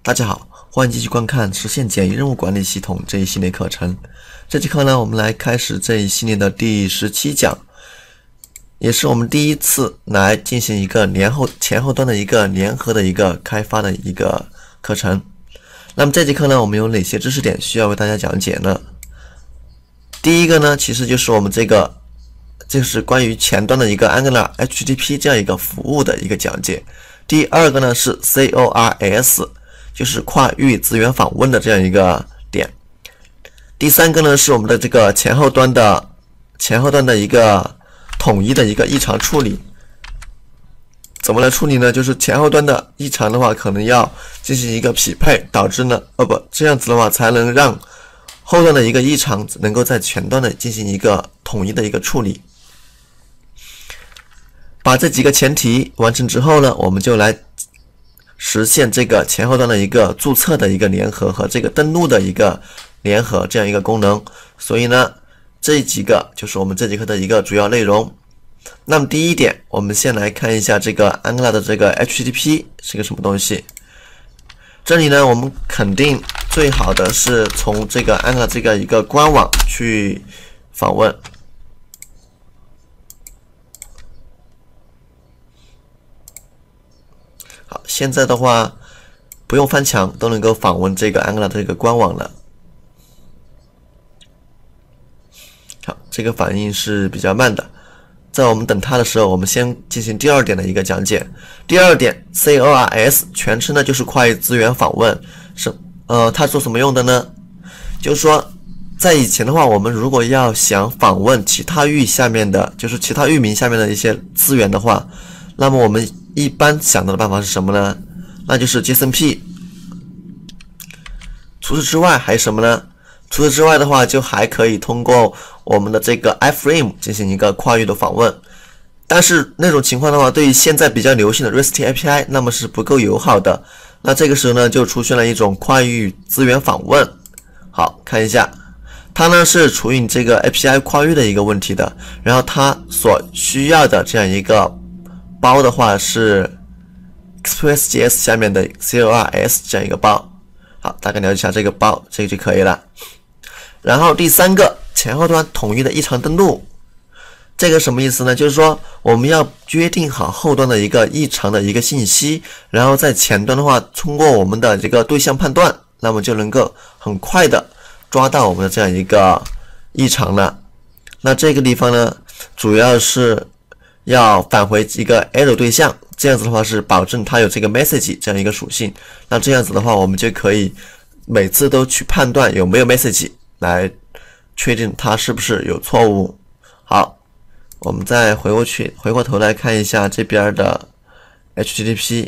大家好，欢迎继续观看实现简易任务管理系统这一系列课程。这节课呢，我们来开始这一系列的第17讲，也是我们第一次来进行一个前后端的一个联合的一个开发的一个课程。那么这节课呢，我们有哪些知识点需要为大家讲解呢？第一个呢，其实就是我们就是关于前端的一个 Angular HTTP 这样一个服务的一个讲解。第二个呢是 CORS， 就是跨域资源访问的这样一个点。第三个呢是我们的这个前后端的一个统一的一个异常处理。怎么来处理呢？就是前后端的异常的话，可能要进行一个匹配，导致呢，这样子的话才能让后端的一个异常能够在前端的进行一个统一的一个处理。把这几个前提完成之后呢，我们就来实现这个前后端的一个注册的一个联合和这个登录的一个联合这样一个功能。所以呢，这几个就是我们这节课的一个主要内容。那么第一点，我们先来看一下这个 Angular 的这个 HTTP 是个什么东西。这里呢，我们肯定最好的是从这个 Angular 这个一个官网去访问。好，现在的话不用翻墙都能够访问这个 Angular 的这个官网了。好，这个反应是比较慢的。在我们等它的时候，我们先进行第二点的一个讲解。第二点 CORS 全称呢就是跨域资源访问，它做什么用的呢？就是说在以前的话，我们如果要想访问其他域下面的，就是其他域名下面的一些资源的话，那么我们一般想到的办法是什么呢？那就是 JSONP。除此之外还有什么呢？除此之外的话，就还可以通过我们的这个 iframe 进行一个跨域的访问。但是那种情况的话，对于现在比较流行的 REST API， 那么是不够友好的。那这个时候呢，就出现了一种跨域资源访问。好，看一下，它呢是处理这个 API 跨域的一个问题的。然后它所需要的这样一个包的话是 Express.js 下面的 CORS 这样一个包。好，大概了解一下这个包，这个就可以了。然后第三个，前后端统一的异常登录，这个什么意思呢？就是说我们要约定好后端的一个异常的一个信息，然后在前端的话，通过我们的这个对象判断，那么就能够很快的抓到我们的这样一个异常了。那这个地方呢，主要是要返回一个 error 对象，这样子的话是保证它有这个 message 这样一个属性。那这样子的话，我们就可以每次都去判断有没有 message， 来确定它是不是有错误。好，我们再回过头来看一下这边的 HTTP。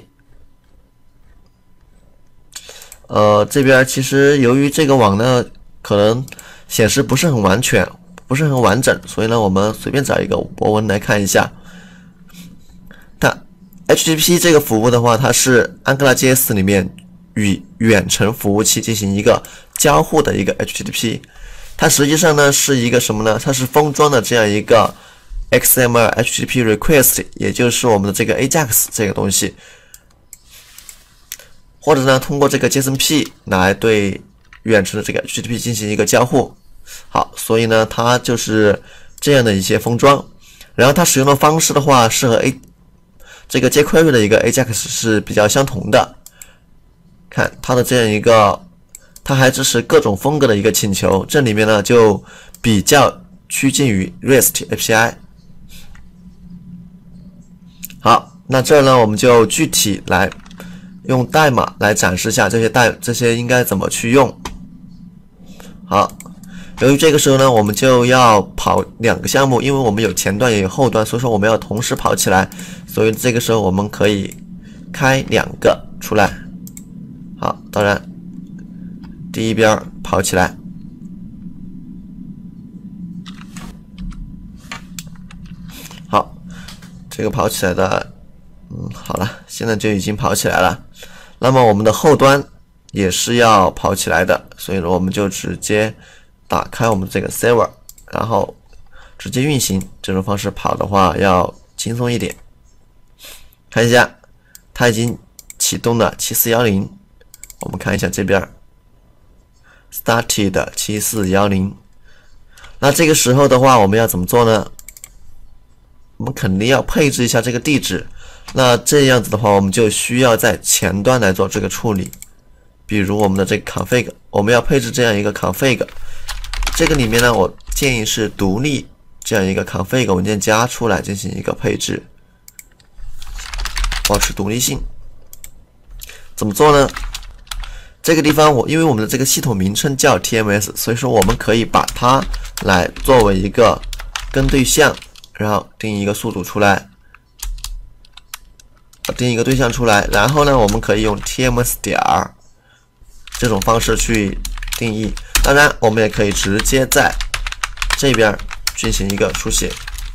这边其实由于这个网呢可能显示不是很完全，不是很完整，所以呢我们随便找一个博文来看一下。它 HTTP 这个服务的话，它是 AngularJS 里面与远程服务器进行一个交互的一个 HTTP。它实际上呢是一个什么呢？它是封装的这样一个 XML HTTP request， 也就是我们的这个 AJAX 这个东西，或者呢通过这个 JSONP 来对远程的这个 HTTP 进行一个交互。好，所以呢它就是这样的一些封装。然后它使用的方式的话，是和这个 jQuery 的一个 AJAX 是比较相同的。看它的这样一个，它还支持各种风格的一个请求，这里面呢就比较趋近于 REST API。好，那这儿呢我们就具体来用代码来展示一下这些应该怎么去用。好，由于这个时候呢我们就要跑两个项目，因为我们有前端也有后端，所以说我们要同时跑起来，所以这个时候我们可以开两个出来。好，当然第一边跑起来。好，这个跑起来的，好了，现在就已经跑起来了。那么我们的后端也是要跑起来的，所以说我们就直接打开我们这个 server， 然后直接运行。这种方式跑的话要轻松一点。看一下，它已经启动了7410。 我们看一下这边 started 7410。那这个时候的话，我们要怎么做呢？我们肯定要配置一下这个地址。那这样子的话，我们就需要在前端来做这个处理。比如我们的这个 config， 我们要配置这样一个 config， 这个里面呢，我建议是独立这样一个 config 文件夹出来进行一个配置，保持独立性。怎么做呢？这个地方因为我们的这个系统名称叫 TMS， 所以说我们可以把它来作为一个跟对象，然后定义一个宿主出来，定义一个对象出来，然后呢，我们可以用 TMS 点这种方式去定义。当然，我们也可以直接在这边进行一个书写。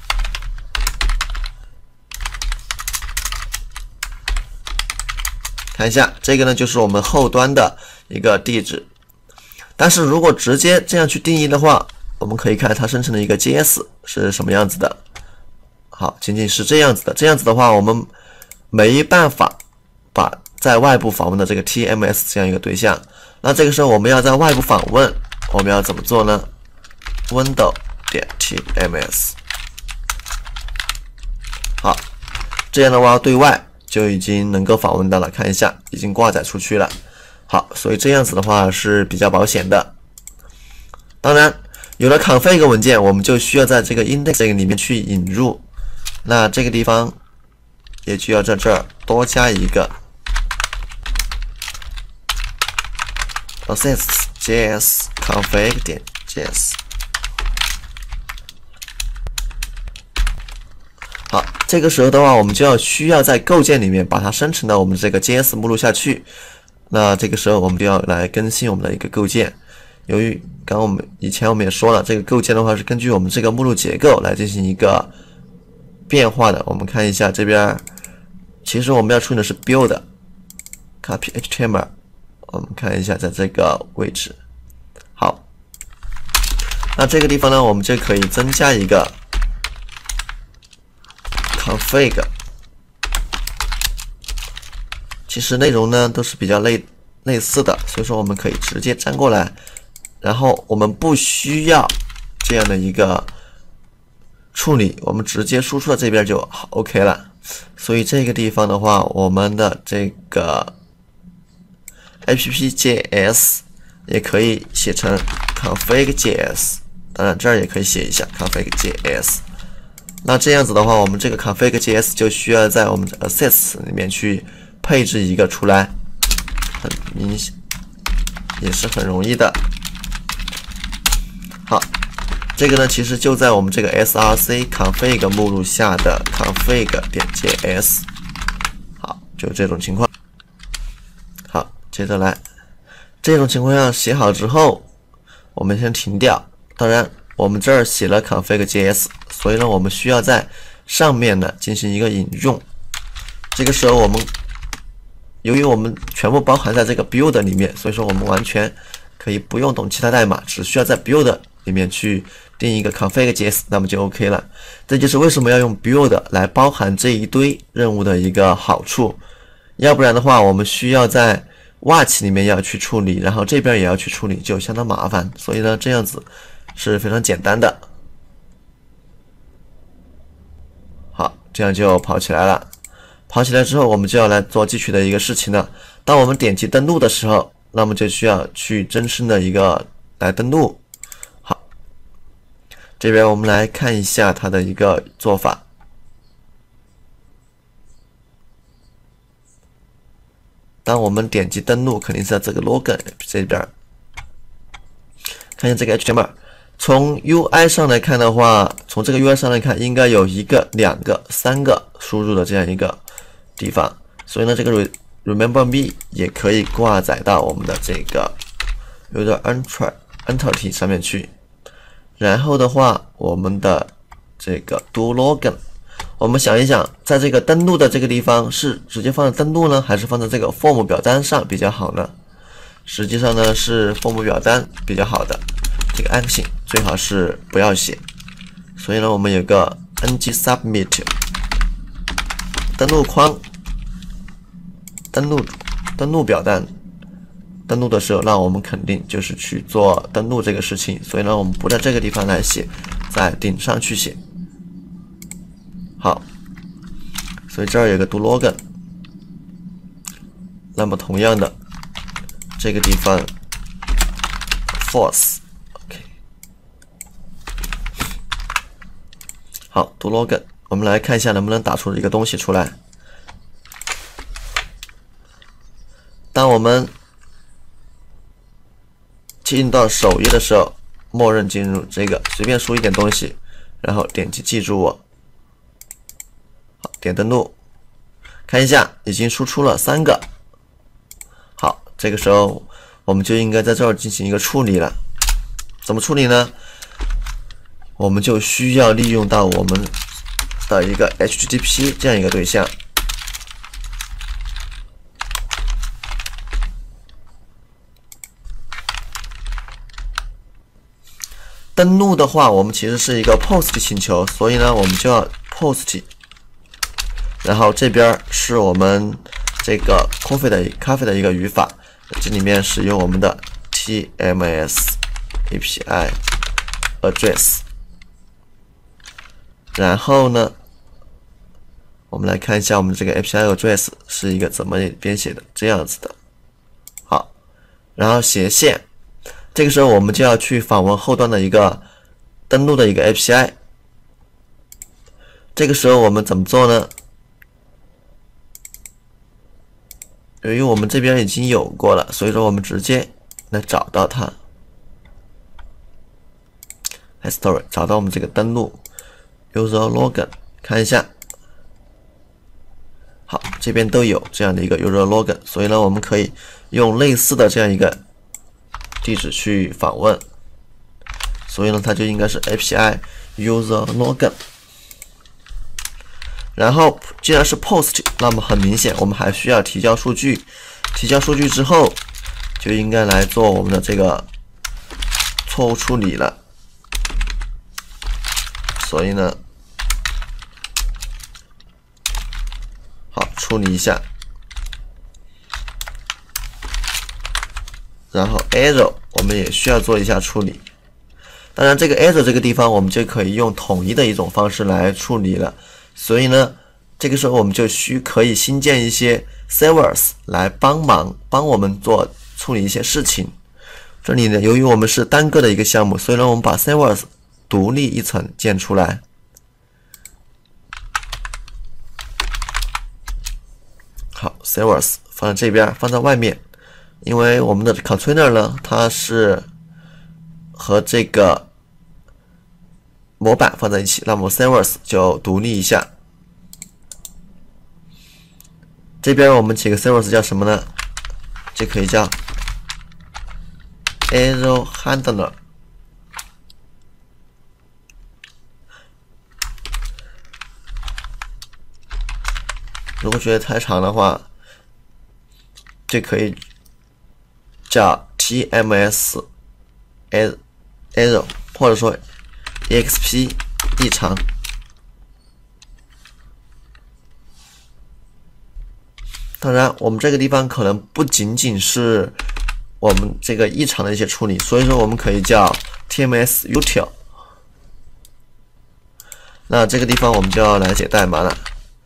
看一下，这个呢就是我们后端的一个地址。但是如果直接这样去定义的话，我们可以看它生成的一个 JS 是什么样子的。好，仅仅是这样子的。这样子的话，我们没办法把在外部访问的这个 TMS 这样一个对象。那这个时候我们要在外部访问，我们要怎么做呢 ？Window 点 TMS。好，这样的话对外就已经能够访问到了，看一下已经挂载出去了。好，所以这样子的话是比较保险的。当然，有了 config 文件，我们就需要在这个 index 这个里面去引入。那这个地方也就要在这儿多加一个 assets.js config 点 js。好，这个时候的话，我们就需要在构件里面把它生成到我们这个 JS 目录下去。那这个时候我们就要来更新我们的一个构件。由于刚刚以前我们也说了，这个构件的话是根据我们这个目录结构来进行一个变化的。我们看一下这边，其实我们要处理的是 build copy HTML。我们看一下在这个位置。好，那这个地方呢，我们就可以增加一个config， 其实内容呢都是比较类似的，所以说我们可以直接粘过来，然后我们不需要这样的一个处理，我们直接输出到这边就 OK 了。所以这个地方的话，我们的这个 app.js 也可以写成 config.js， 当然这儿也可以写一下 config.js。那这样子的话，我们这个 config.js 就需要在我们的 assets 里面去配置一个出来，很明显，也是很容易的。好，这个呢其实就在我们这个 src config 目录下的 config.js。好，就这种情况。好，接着来，这种情况下写好之后，我们先停掉。当然，我们这儿写了 config.js， 所以呢，我们需要在上面呢进行一个引用。这个时候由于我们全部包含在这个 build 里面，所以说我们完全可以不用懂其他代码，只需要在 build 里面去定一个 config.js， 那么就 OK 了。这就是为什么要用 build 来包含这一堆任务的一个好处。要不然的话，我们需要在 watch 里面要去处理，然后这边也要去处理，就相当麻烦。所以呢，这样子是非常简单的。好，这样就跑起来了。跑起来之后，我们就要来做继续的一个事情了。当我们点击登录的时候，那么就需要去真实的一个来登录。好，这边我们来看一下它的一个做法。当我们点击登录，肯定是在这个 login 这边。看一下这个 HTML， 从 UI 上来看的话，从这个 UI 上来看，应该有1个、2个、3个输入的这样一个地方，所以呢，这个 remember me 也可以挂载到我们的这个 user entity 上面去。然后的话，我们的这个 do login， 我们想一想，在这个登录的这个地方是直接放在登录呢，还是放在这个 form 表单上比较好呢？实际上呢，是 form 表单比较好的。这个 action 最好是不要写，所以呢，我们有个 ng submit 登录框。登录表单， 登录的时候，那我们肯定就是去做登录这个事情，所以呢，我们不在这个地方来写，在顶上去写。好，所以这儿有个 do login， 那么同样的，这个地方 false。OK， 好 ，do login， 我们来看一下能不能打出一个东西出来。当我们进到首页的时候，默认进入这个，随便输一点东西，然后点击记住我，好，点登录，看一下已经输出了3个。好，这个时候我们就应该在这儿进行一个处理了。怎么处理呢？我们就需要利用到我们的一个 HTTP 这样一个对象。登录的话，我们其实是一个 POST 请求，所以呢，我们就要 POST， 然后这边是我们这个咖啡的一个语法，这里面使用我们的 TMS API address， 然后呢，我们来看一下我们这个 API address 是一个怎么编写的，这样子的。好，然后斜线。这个时候我们就要去访问后端的一个登录的一个 API。这个时候我们怎么做呢？由于我们这边已经有过了，所以说我们直接来找到它。History 找到我们这个登录 User Login， 看一下。好，这边都有这样的一个 User Login， 所以呢，我们可以用类似的这样一个地址去访问，所以呢，它就应该是 API User Login。然后，既然是 POST， 那么很明显，我们还需要提交数据。提交数据之后，就应该来做我们的这个错误处理了。所以呢，好，处理一下。然后 error 我们也需要做一下处理，当然这个 error 这个地方我们就可以用统一的一种方式来处理了，所以呢，这个时候我们就可以新建一些 servers 来帮我们做处理一些事情。这里呢，由于我们是单个的一个项目，所以呢，我们把 servers 独立一层建出来。好 ，servers 放在这边，放在外面。因为我们的 container 呢，它是和这个模板放在一起，那么 servers 就独立一下。这边我们几个 servers 叫什么呢？这可以叫 error handler。如果觉得太长的话，这可以叫 TMS error 或者说 EXP 异常。当然，我们这个地方可能不仅仅是我们这个异常的一些处理，所以说我们可以叫 TMS util。那这个地方我们就要来写代码了。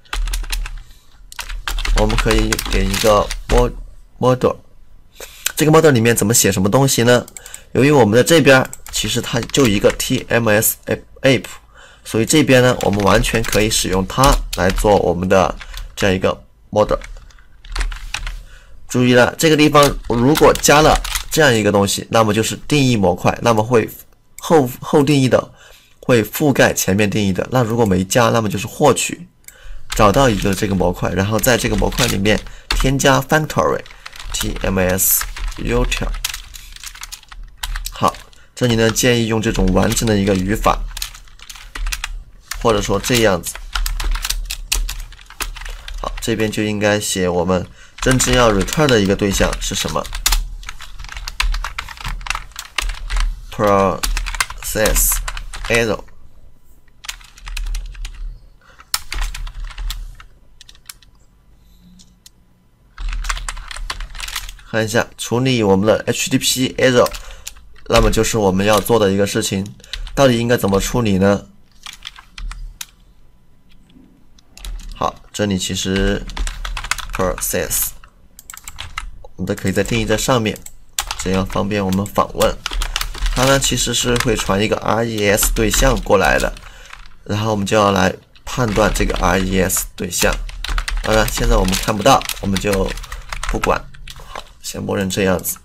我们可以给一个 model。这个 model 里面怎么写什么东西呢？由于我们的这边其实它就一个 TMS app， 所以这边呢，我们完全可以使用它来做我们的这样一个 model。注意了，这个地方如果加了这样一个东西，那么就是定义模块，那么会后定义的会覆盖前面定义的。那如果没加，那么就是获取，找到一个这个模块，然后在这个模块里面添加 factory TMS util。好，这里呢建议用这种完整的一个语法，或者说这样子。好，这边就应该写我们真正要 return 的一个对象是什么 ？process error。 看一下处理我们的 HTTP error， 那么就是我们要做的一个事情。到底应该怎么处理呢？好，这里其实 process 我们都可以再定义在上面，这样方便我们访问。它呢其实是会传一个 res 对象过来的，然后我们就要来判断这个 res 对象。当然现在我们看不到，我们就不管。好，先默认这样子。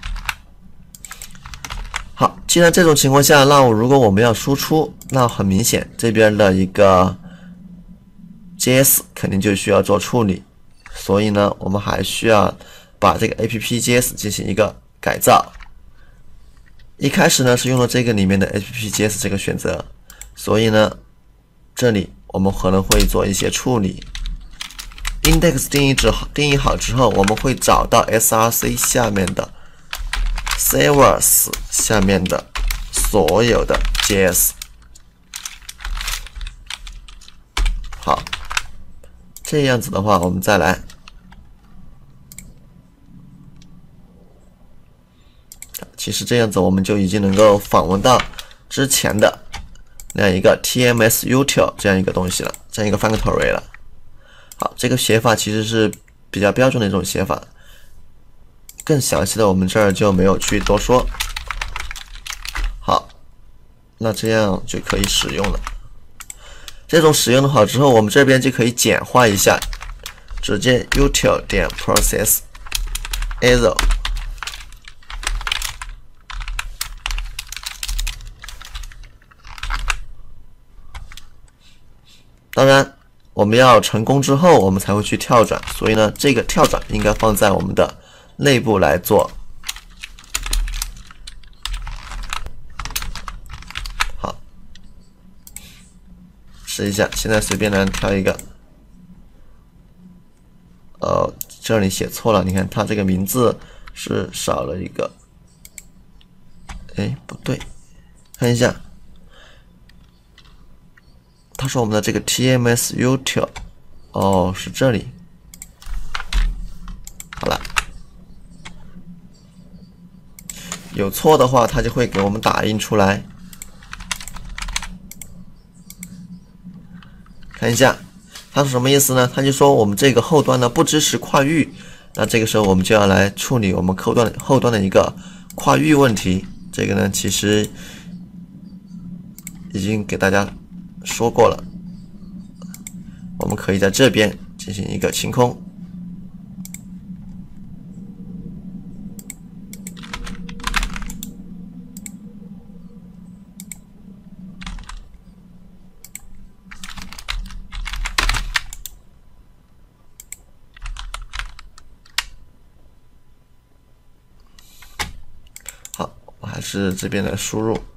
好，既然这种情况下，那如果我们要输出，那很明显这边的一个 JS 肯定就需要做处理，所以呢，我们还需要把这个 app.js 进行一个改造。一开始呢是用了这个里面的 app.js 这个选择，所以呢，这里我们可能会做一些处理。index 定义好之后，我们会找到 src 下面的 servers 下面的所有的 JS。好，这样子的话，我们再来。其实这样子我们就已经能够访问到之前的那样一个 tmsutil 这样一个东西了，这样一个 functory 了。好，这个写法其实是比较标准的一种写法，更详细的我们这儿就没有去多说。好，那这样就可以使用了。这种使用的好之后，我们这边就可以简化一下，直接 util 点 process error。当然，我们要成功之后，我们才会去跳转，所以呢，这个跳转应该放在我们的内部来做。好，试一下，现在随便来挑一个。这里写错了，你看它这个名字是少了一个。哎，不对，看一下。它说我们的这个 tmsutil， 哦，是这里。好了，有错的话，它就会给我们打印出来。看一下，它是什么意思呢？它就说我们这个后端呢不支持跨域，那这个时候我们就要来处理我们后端的一个跨域问题。这个呢，其实已经给大家说过了，我们可以在这边进行一个清空。好，我还是这边的输入。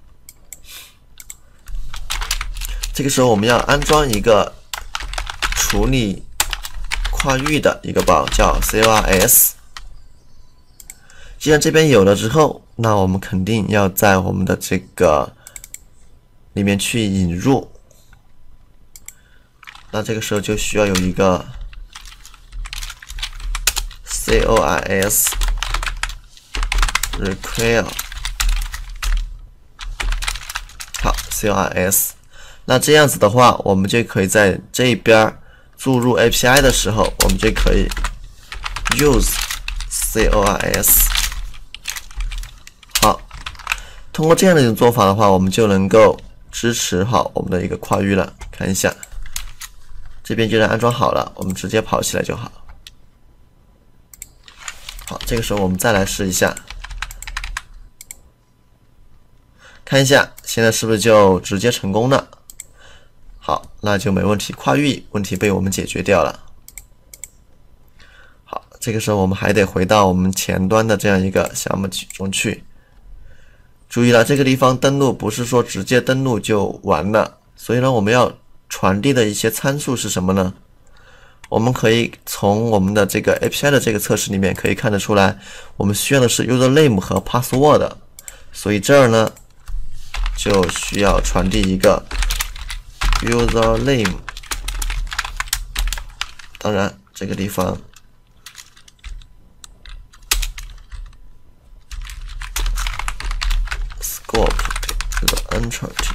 这个时候我们要安装一个处理跨域的一个包，叫 CORS。既然这边有了之后，那我们肯定要在我们的这个里面去引入。那这个时候就需要有一个 CORS require。好 ，CORS。那这样子的话，我们就可以在这边注入 API 的时候，我们就可以 use CORS。好，通过这样的一种做法的话，我们就能够支持好我们的一个跨域了。看一下，这边就能安装好了，我们直接跑起来就好。好，这个时候我们再来试一下，看一下现在是不是就直接成功了。好，那就没问题，跨域问题被我们解决掉了。好，这个时候我们还得回到我们前端的这样一个项目中去。注意了，这个地方登录不是说直接登录就完了，所以呢，我们要传递的一些参数是什么呢？我们可以从我们的这个 API 的这个测试里面可以看得出来，我们需要的是 username 和 password， 所以这儿呢就需要传递一个 username。当然，这个地方 Ctrl T。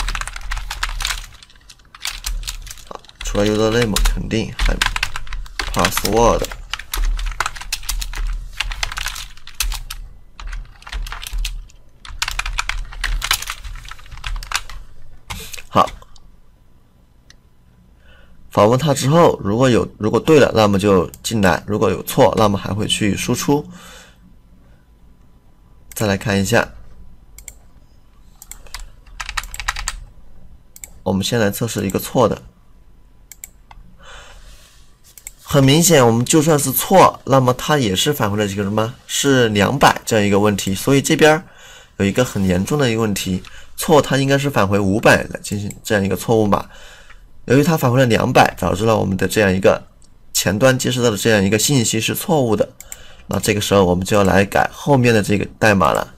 好，除了 username 肯定还 password。好，访问它之后，如果对了，那么就进来；如果有错，那么还会去输出。再来看一下，我们先来测试一个错的。很明显，我们就算是错，那么它也是返回了这个什么？是200这样一个问题。所以这边有一个很严重的一个问题，错它应该是返回500来进行这样一个错误码。由于它返回了200，导致了我们的这样一个前端接收到的这样一个信息是错误的。那这个时候我们就要来改后面的这个代码了。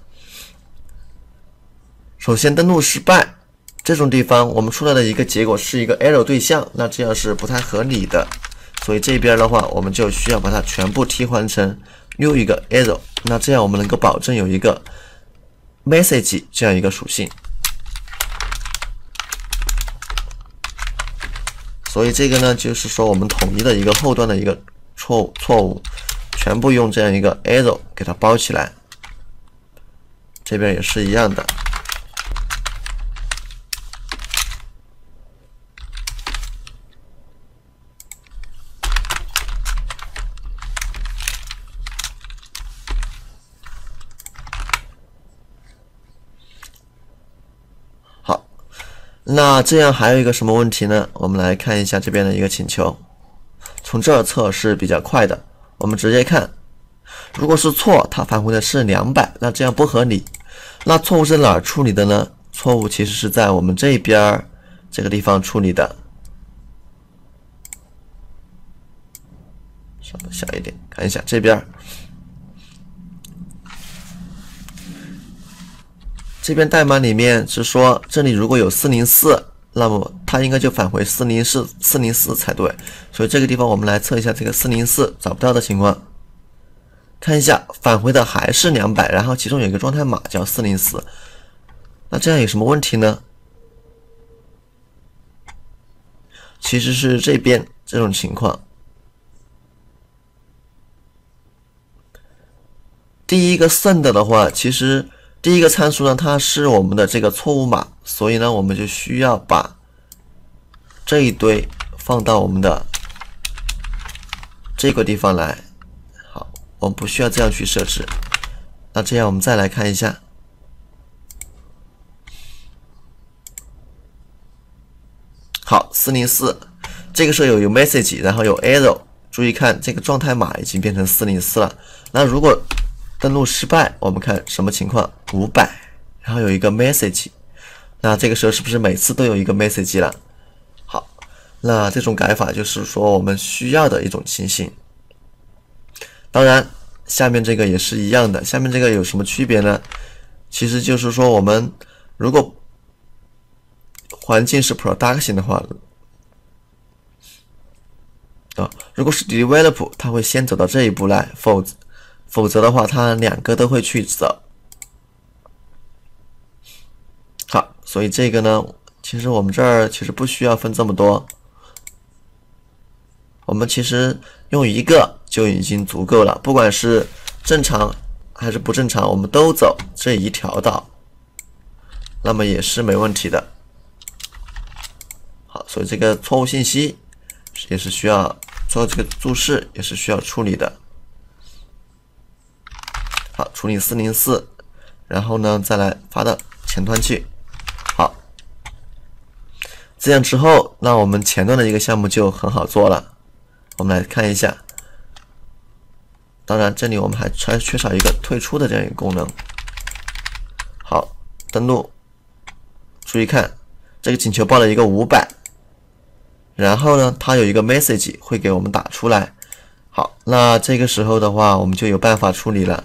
首先登录失败，这种地方我们出来的一个结果是一个 error 对象，那这样是不太合理的。所以这边的话，我们就需要把它全部替换成 new 一个 error， 那这样我们能够保证有一个 message 这样一个属性。所以这个呢，就是说我们统一的一个后端的一个错误，全部用这样一个 error 给它包起来。这边也是一样的。好，那这样还有一个什么问题呢？我们来看一下这边的一个请求。从这儿测是比较快的，我们直接看，如果是错，它返回的是200，那这样不合理。那错误是哪儿处理的呢？错误其实是在我们这边这个地方处理的。稍微小一点，看一下这边。这边代码里面是说，这里如果有404，那么它应该就返回404才对。所以这个地方我们来测一下这个404找不到的情况。看一下，返回的还是200，然后其中有一个状态码叫404，那这样有什么问题呢？其实是这边这种情况。第一个 send 的话，其实第一个参数呢，它是我们的这个错误码，所以呢，我们就需要把这一堆放到我们的这个地方来。我们不需要这样去设置。那这样我们再来看一下，好，404，这个时候有 message， 然后有 error， 注意看这个状态码已经变成404了。那如果登录失败，我们看什么情况？500，然后有一个 message， 那这个时候是不是每次都有一个 message 了？好，那这种改法就是说我们需要的一种情形。当然，下面这个也是一样的。下面这个有什么区别呢？其实就是说，我们如果环境是 production 的话，如果是 develop， 它会先走到这一步来，否则的话，它两个都会去走。好，所以这个呢，其实我们这儿其实不需要分这么多，我们其实用一个就已经足够了，不管是正常还是不正常，我们都走这一条道，那么也是没问题的。好，所以这个错误信息也是需要做这个注释，也是需要处理的。好，处理404，然后呢再来发到前端去。好，这样之后，那我们前端的一个项目就很好做了。我们来看一下，当然这里我们还缺少一个退出的这样一个功能。好，登录，注意看这个请求报了一个500，然后呢它有一个 message 会给我们打出来。好，那这个时候的话我们就有办法处理了。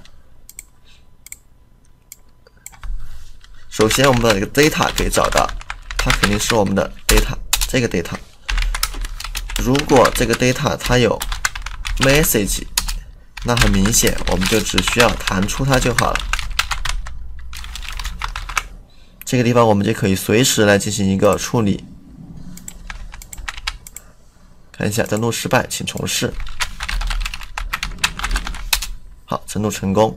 首先我们把这个 data 给找到，它肯定是我们的 data， 这个 data。如果这个 data 它有 message， 那很明显我们就只需要弹出它就好了。 这个地方我们就可以随时来进行一个处理。看一下登录失败，请重试。好，登录成功。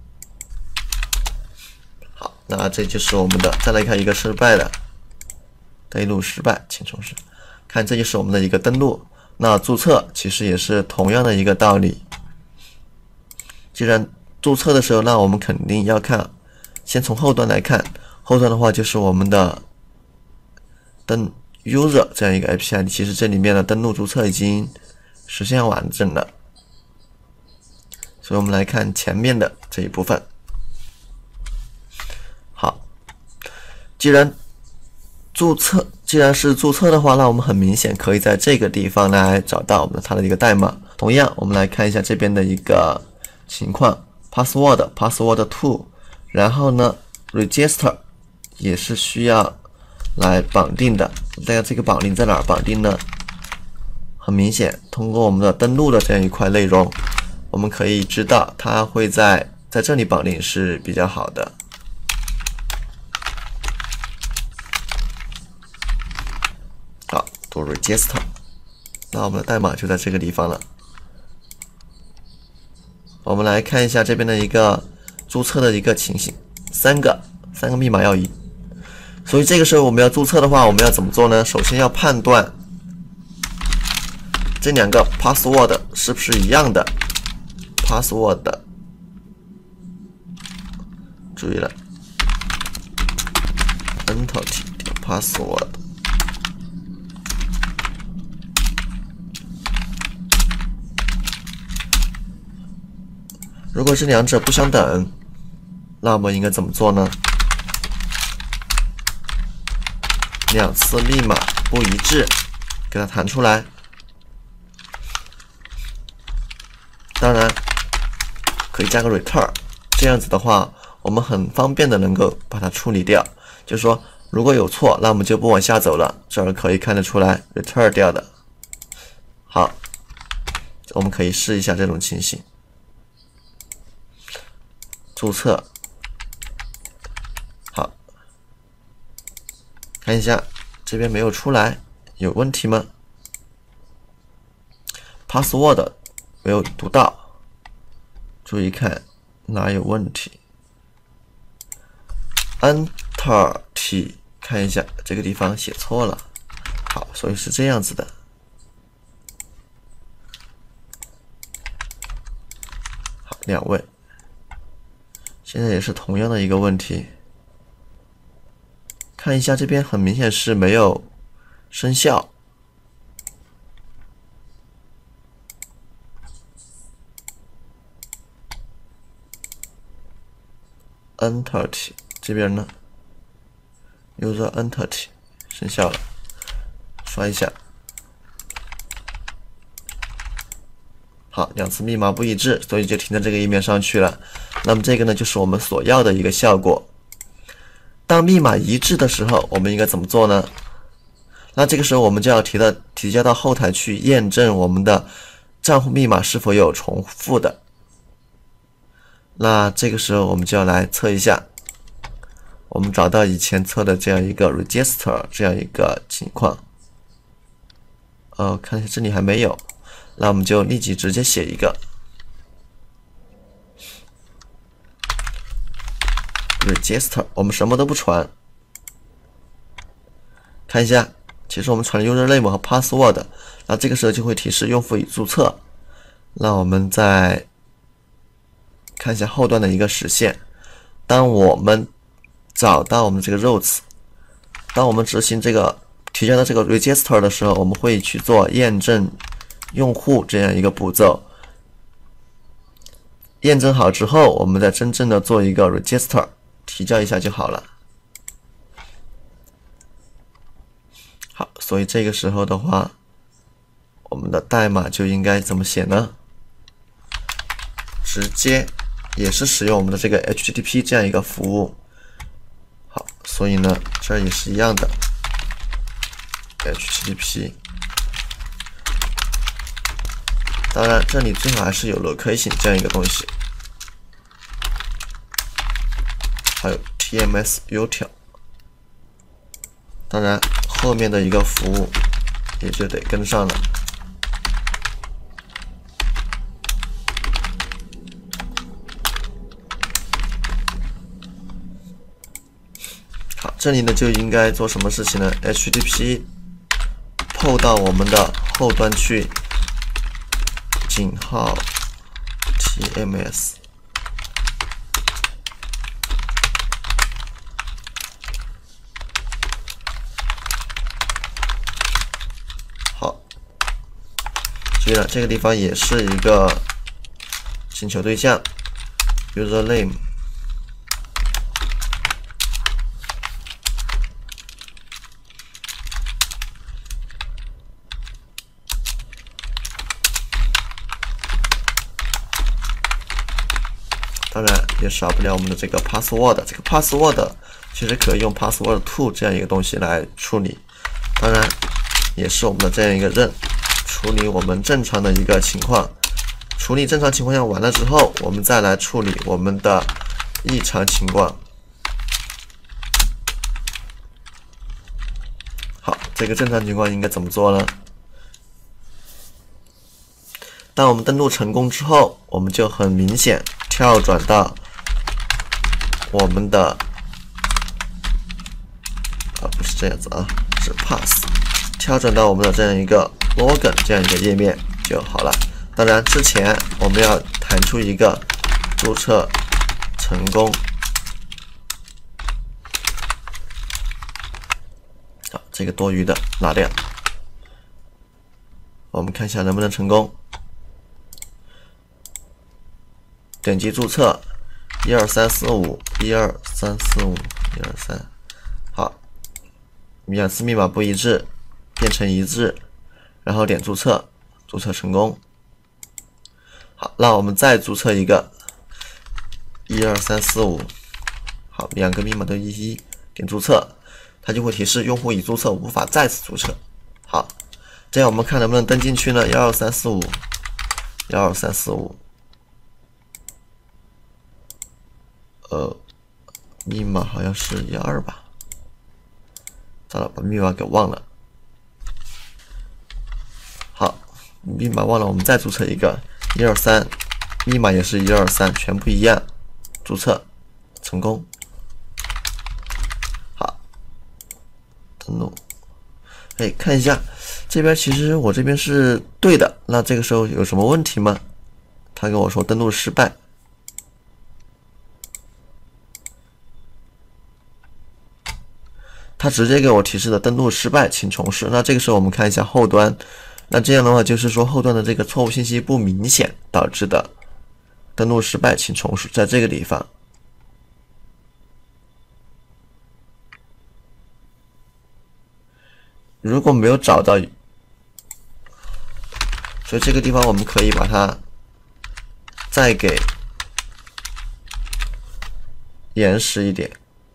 好，那这就是我们的。再来看一个失败的，登录失败，请重试。看，这就是我们的一个登录。那注册其实也是同样的一个道理。既然注册的时候，那我们肯定要看，先从后端来看。后端的话就是我们的登 user 这样一个 API， 其实这里面的登录注册已经实现完整了。所以我们来看前面的这一部分。好，既然是注册的话，那我们很明显可以在这个地方来找到我们它的一个代码。同样，我们来看一下这边的一个情况 ，password to， 然后呢 register 也是需要来绑定的。大家这个绑定在哪儿绑定呢？很明显，通过我们的登录的这样一块内容，我们可以知道它会在这里绑定是比较好的。好，读 register， 那我们的代码就在这个地方了。我们来看一下这边的一个注册的一个情形，三个密码要一。所以这个时候我们要注册的话，我们要怎么做呢？首先要判断这两个 password 是不是一样的。password 注意了 entity password 如果是两者不相等，那我们应该怎么做呢？两次密码不一致，给它弹出来。当然可以加个 return， 这样子的话，我们很方便的能够把它处理掉。就是说，如果有错，那我们就不往下走了。这儿可以看得出来 return 掉的。好，我们可以试一下这种情形。注册，好，看一下这边没有出来，有问题吗 ？password 没有读到，注意看哪有问题 ？entity 看一下这个地方写错了，好，所以是这样子的。好，两位。现在也是同样的一个问题，看一下这边很明显是没有生效。entity 这边呢 ，user entity 生效了，刷一下。好，两次密码不一致，所以就停在这个页面上去了。那么这个呢，就是我们所要的一个效果。当密码一致的时候，我们应该怎么做呢？那这个时候我们就要提交到后台去验证我们的账户密码是否有重复的。那这个时候我们就要来测一下，我们找到以前测的这样一个 register 这样一个情况。看一下这里还没有。那我们就立即直接写一个 register， 我们什么都不传。看一下，其实我们传了 username 和 password， 那这个时候就会提示用户已注册。那我们再看一下后端的一个实现。当我们找到我们这个 routes， 当我们执行这个提交到这个 register 的时候，我们会去做验证用户这样一个步骤，验证好之后，我们再真正的做一个 register， 提交一下就好了。好，所以这个时候的话，我们的代码就应该怎么写呢？直接也是使用我们的这个 HTTP 这样一个服务。好，所以呢，这也是一样的 HTTP。当然，这里最好还是有 location 这样一个东西，还有 TMS util。 当然后面的一个服务也就得跟上了。好，这里呢就应该做什么事情呢 ？HTTP POP 到我们的后端去，井号 TMS。好，注意了，这个地方也是一个请求对象 ，user name。当然也少不了我们的这个 password， 这个 password 其实可以用 password to 这样一个东西来处理，当然也是我们的这样一个任，处理我们正常的一个情况，处理正常情况下完了之后，我们再来处理我们的异常情况。好，这个正常情况应该怎么做呢？当我们登录成功之后，我们就很明显跳转到我们的不是这样子啊，是 pass， 跳转到我们的这样一个 login 这样一个页面就好了。当然之前我们要弹出一个注册成功。好，这个多余的拿掉。我们看一下能不能成功。点击注册12345，12345，123，好，两次密码不一致，变成一致，然后点注册，注册成功。好，那我们再注册一个12345，好，两个密码都11，点注册，它就会提示用户已注册，无法再次注册。好，这样我们看能不能登进去呢？12345，12345。密码好像是12吧，糟了，把密码给忘了。好，密码忘了，我们再注册一个123，密码也是123，全部一样，注册成功。好，登录。哎，看一下这边，其实我这边是对的，那这个时候有什么问题吗？他跟我说登录失败。它直接给我提示的登录失败，请重试。那这个时候我们看一下后端，那这样的话就是说后端的这个错误信息不明显导致的登录失败，请重试，在这个地方。如果没有找到，所以这个地方我们可以把它再给延时一点。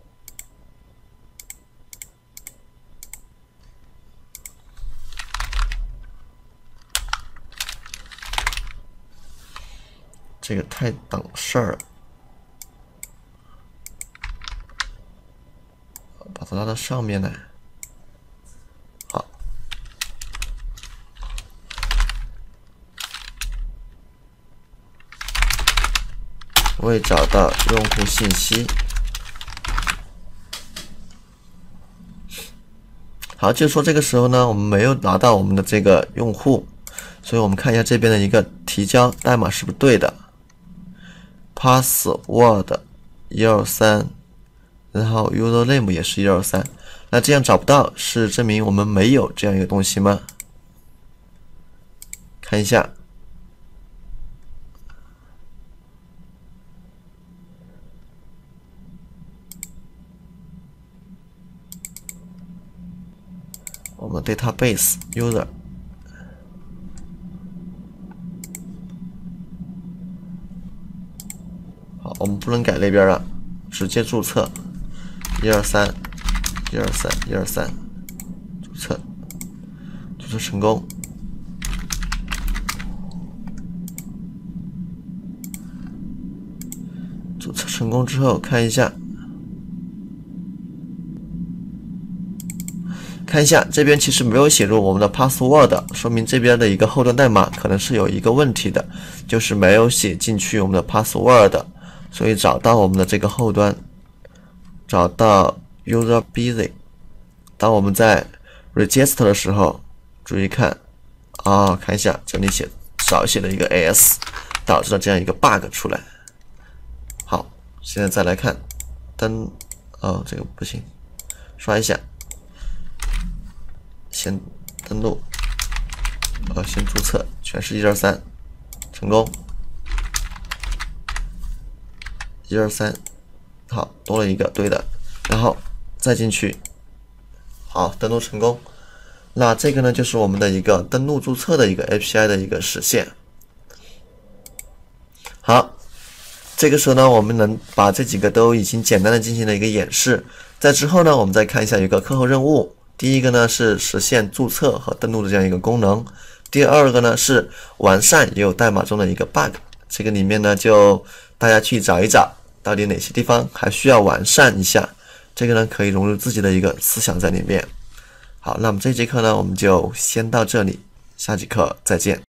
这个太等事儿了，把它拉到上面来。好，未找到用户信息。好，就是说这个时候呢，我们没有拿到我们的这个用户，所以我们看一下这边的一个提交代码是不是对的。password 123，然后 user name 也是123，那这样找不到是证明我们没有这样一个东西吗？看一下，我们 database user。好，我们不能改那边了，直接注册123，123，123，注册，注册成功。注册成功之后，看一下， 看一下这边其实没有写入我们的 password， 说明这边的一个后端代码可能是有一个问题的，就是没有写进去我们的 password。所以找到我们的这个后端，找到 user busy， 当我们在 register 的时候，注意看看一下这里少写了一个 as， 导致了这样一个 bug 出来。好，现在再来看这个不行，刷一下，先登录，先注册，全是123，成功，123，好，多了一个对的，然后再进去，好，登录成功。那这个呢，就是我们的一个登录注册的一个 API 的一个实现。好，这个时候呢，我们能把这几个都已经简单的进行了一个演示。在之后呢，我们再看一下有一个课后任务。第一个呢是实现注册和登录的这样一个功能。第二个呢是完善也有代码中的一个 bug。这个里面呢，就大家去找一找，到底哪些地方还需要完善一下。这个呢可以融入自己的一个思想在里面。好，那么这节课呢，我们就先到这里，下节课再见。